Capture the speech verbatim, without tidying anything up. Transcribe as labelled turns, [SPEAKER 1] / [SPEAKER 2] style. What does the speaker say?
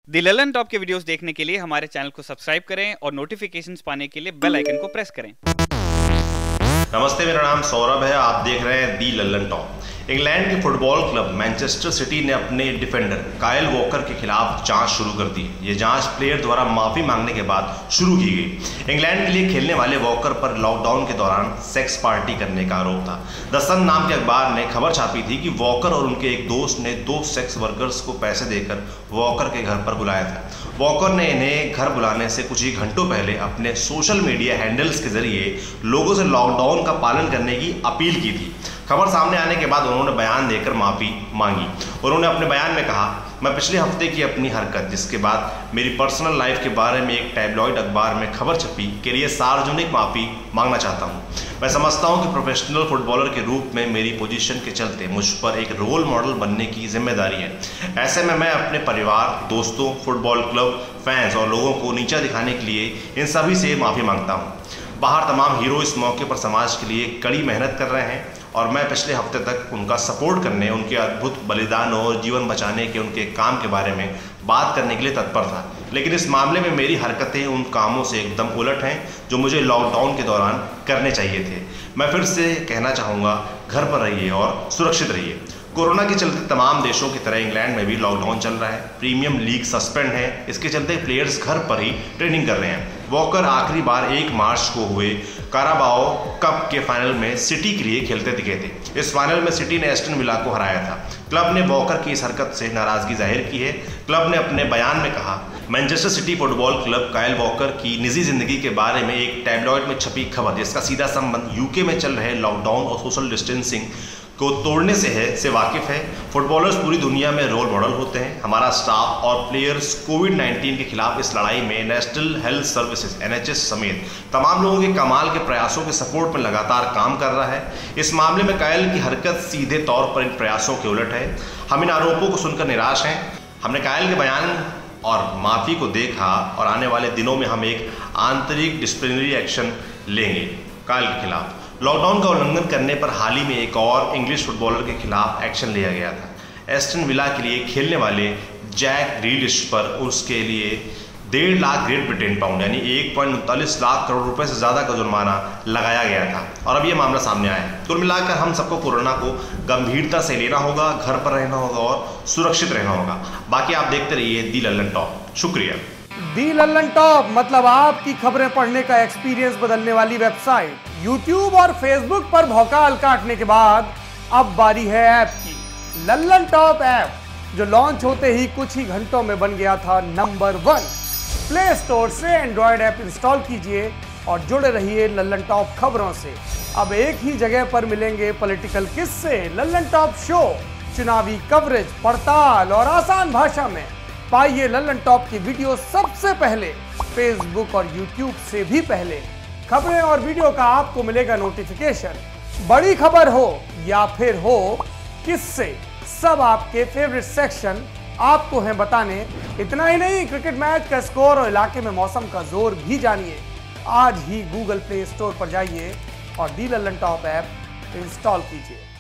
[SPEAKER 1] दी Lallantop के videos देखने के लिए हमारे चैनल को सब्सक्राइब करें और नोटिफिकेशंस पाने के लिए बेल आइकन को प्रेस करें।
[SPEAKER 2] नमस्ते, मेरा नाम सौरभ है। आप देख रहे हैं दी ललन टॉप। इंग्लैंड के फुटबॉल क्लब मैनचेस्टर सिटी ने अपने डिफेंडर काइल वॉकर के खिलाफ जांच शुरू कर दी। ये जांच प्लेयर द्वारा माफी मांगने के बाद शुरू की गई। इंग्लैंड के लिए खेलने वाले वॉकर पर लॉकडाउन के दौरान सेक्स पार्टी करने का आरोप था। द सन नाम के अखबार ने खबर छापी थी कि वॉकर और उनके एक दोस्त ने दो सेक्स वर्कर्स को पैसे देकर वॉकर के घर पर बुलाया था। वॉकर ने इन्हें घर बुलाने से कुछ ही घंटों पहले अपने सोशल मीडिया हैंडल्स के जरिए लोगों से लॉकडाउन का पालन करने की अपील की थी। खबर सामने आने के बाद उन्होंने बयान देकर माफ़ी मांगी। उन्होंने अपने बयान में कहा, मैं पिछले हफ्ते की अपनी हरकत, जिसके बाद मेरी पर्सनल लाइफ के बारे में एक टैबलॉइड अखबार में खबर छपी, के लिए सार्वजनिक माफ़ी मांगना चाहता हूँ। मैं समझता हूँ कि प्रोफेशनल फुटबॉलर के रूप में मेरी पोजीशन के चलते मुझ पर एक रोल मॉडल बनने की जिम्मेदारी है। ऐसे में मैं अपने परिवार, दोस्तों, फुटबॉल क्लब, फैंस और लोगों को नीचा दिखाने के लिए इन सभी से माफ़ी मांगता हूँ। बाहर तमाम हीरो इस मौके पर समाज के लिए कड़ी मेहनत कर रहे हैं और मैं पिछले हफ्ते तक उनका सपोर्ट करने, उनके अद्भुत बलिदान और जीवन बचाने के उनके काम के बारे में बात करने के लिए तत्पर था। लेकिन इस मामले में मेरी हरकतें उन कामों से एकदम उलट हैं जो मुझे लॉकडाउन के दौरान करने चाहिए थे। मैं फिर से कहना चाहूँगा, घर पर रहिए और सुरक्षित रहिए। कोरोना के चलते तमाम देशों की तरह इंग्लैंड में भी लॉकडाउन चल रहा है। प्रीमियम लीग सस्पेंड है। इसके चलते प्लेयर्स घर पर ही ट्रेनिंग कर रहे हैं। वॉकर आखिरी बार एक मार्च को हुए काराबाओ कप के फाइनल में सिटी के लिए खेलते दिखे थे। इस फाइनल में सिटी ने एस्टन विला को हराया था। क्लब ने वॉकर की इस हरकत से नाराजगी जाहिर की है। क्लब ने अपने बयान में कहा, Manchester City football club Kyle Walker की निजी जिंदगी के बारे में एक टैबलॉइड में छपी खबर, जिसका सीधा संबंध यूके में चल रहे लॉकडाउन और सोशल डिस्टेंसिंग को तोड़ने से है, से वाकिफ है। फुटबॉलर्स पूरी दुनिया में रोल मॉडल होते हैं। हमारा स्टाफ और प्लेयर्स कोविड नाइन्टीन के खिलाफ इस लड़ाई में national health services N H S समेत तमाम लोगों के कमाल के प्रयासों के सपोर्ट में लगातार काम कर रहा है। इस मामले में काइल की हरकत सीधे तौर पर इन प्रयासों के उलट है। हम इन आरोपों को सुनकर निराश हैं। हमने काइल के बयान और माफ़ी को देखा और आने वाले दिनों में हम एक आंतरिक डिसिप्लिनरी एक्शन लेंगे काइल के खिलाफ। लॉकडाउन का उल्लंघन करने पर हाल ही में एक और इंग्लिश फुटबॉलर के खिलाफ एक्शन लिया गया था। एस्टन विला के लिए खेलने वाले जैक ग्रीलिश पर उसके लिए डेढ़ लाख ग्रेट ब्रिटेन पाउंड यानी एक पॉइंट उनतालीस लाख करोड़ रुपए से ज़्यादा का जुर्माना लगाया गया था और अब ये मामला सामने आया है। कुल मिलाकर हम सबको कोरोना को गंभीरता से लेना होगा, घर पर रहना होगा और सुरक्षित रहना होगा। बाकी आप देखते रहिए दी ललन टॉप। शुक्रिया।
[SPEAKER 3] दी ललन टॉप मतलब आपकी खबरें पढ़ने का एक्सपीरियंस बदलने वाली वेबसाइट। यूट्यूब और फेसबुक पर भौकाल काटने के बाद अब बारी है ऐप की। ललन टॉप ऐप जो लॉन्च होते ही कुछ ही घंटों में बन गया था नंबर वन। प्ले स्टोर से एंड्रॉयड ऐप इंस्टॉल कीजिए और जुड़े रहिए ललन टॉप खबरों से। अब एक ही जगह पर मिलेंगे पॉलिटिकल किस्से, ललन टॉप शो, चुनावी कवरेज, पड़ताल और आसान भाषा में। पाइए ललन टॉप की वीडियो सबसे पहले, फेसबुक और यूट्यूब से भी पहले। खबरें और वीडियो का आपको मिलेगा नोटिफिकेशन। बड़ी खबर हो या फिर हो किससे, सब आपके फेवरेट सेक्शन आपको हैं बताने। इतना ही नहीं, क्रिकेट मैच का स्कोर और इलाके में मौसम का जोर भी जानिए। आज ही गूगल प्ले स्टोर पर जाइए और the Lallantop app install कीजिए।